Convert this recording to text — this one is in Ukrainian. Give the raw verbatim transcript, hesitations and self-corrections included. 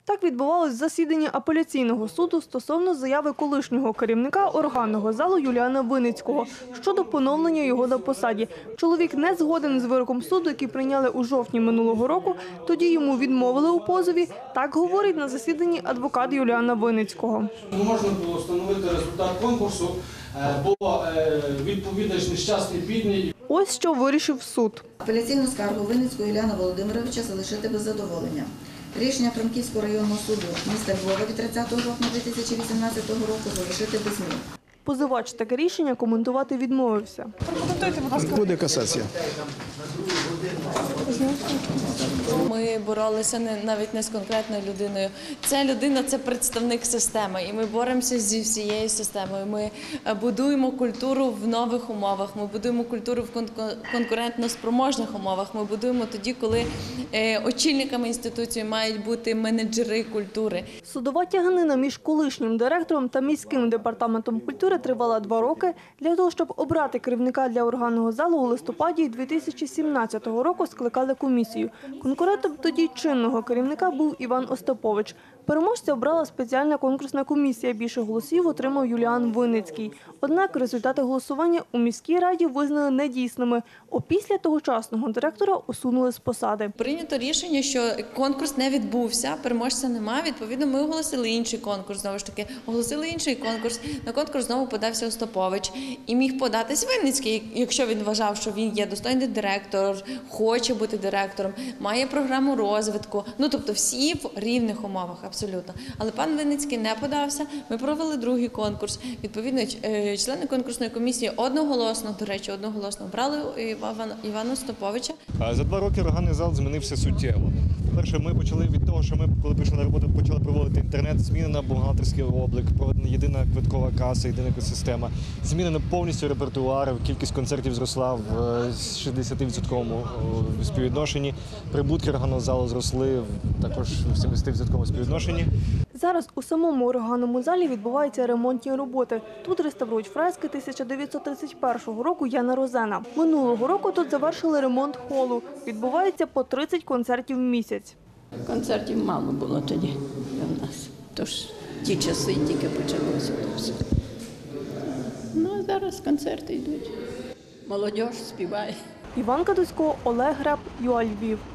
Так відбувалось засідання апеляційного суду стосовно заяви колишнього керівника органного залу Юліана Винницького щодо поновлення його на посаді. Чоловік не згоден з вироком суду, який прийняли у жовтні минулого року. Тоді йому відмовили у позові. Так говорить на засіданні адвокат Юліана Винницького. Не можна було встановити результат конкурсу, бо відповідач нещасний бідний. Ось що вирішив суд. Апеляційну скаргу Винницького Юліана Володимировича залишити без задоволення. Рішення Франківського районного суду міста Львова від тридцятого жовтня дві тисячі вісімнадцятого року залишити без змін. Позивач таке рішення коментувати відмовився. Прокоментуйте, будь ласка. Буде касація. Ми боролися не, навіть не з конкретною людиною. Ця людина – це представник системи, і ми боремося зі всією системою. Ми будуємо культуру в нових умовах, ми будуємо культуру в конкурентно-спроможних умовах, ми будуємо тоді, коли е, очільниками інституції мають бути менеджери культури. Судова тяганина між колишнім директором та міським департаментом культури тривала два роки. Для того, щоб обрати керівника для органного залу, у листопаді дві тисячі сімнадцятого року скликали комісію. Конкурентом тоді чинного керівника був Іван Остапович. Переможця обрала спеціальна конкурсна комісія. Більше голосів отримав Юліан Винницький. Однак результати голосування у міській раді визнали недійсними. Опісля тогочасного директора усунули з посади. Прийнято рішення, що конкурс не відбувся, переможця немає. Відповідно, ми оголосили інший конкурс. Знову ж таки, оголосили інший конкурс. На конкурс знову подався Остапович. І міг податись Винницький, якщо він вважав, що він є достойний директор, хоче бути директором, має програму розвитку. Ну, тобто всі в рівних умовах абсолютно. Але пан Винницький не подався. Ми провели другий конкурс. Відповідно, члени конкурсної комісії одноголосно, до речі, одноголосно обрали Івана Остаповича. За два роки органний зал змінився суттєво. Перше, ми почали від того, що ми, коли прийшли на роботу, почали проводити інтернет, змінена бухгалтерський облік, проведена єдина квиткова каса, єдина екосистема, змінено повністю репертуар, кількість концертів зросла в шістдесятивідсотковому співвідношенні, прибутки органного залу зросли також в сімдесятивідсотковому співвідношенні. Зараз у самому органному залі відбуваються ремонтні роботи. Тут реставрують фрески тисяча дев'ятсот тридцять першого року Яна Розена. Минулого року тут завершили ремонт холу. Відбувається по тридцять концертів в місяць. Концертів мало було тоді в нас. Тож ті часи тільки почалося. Ну, а зараз концерти йдуть. Молодь співає. Іван Кадусько, Олег Греб, ЮА Львів.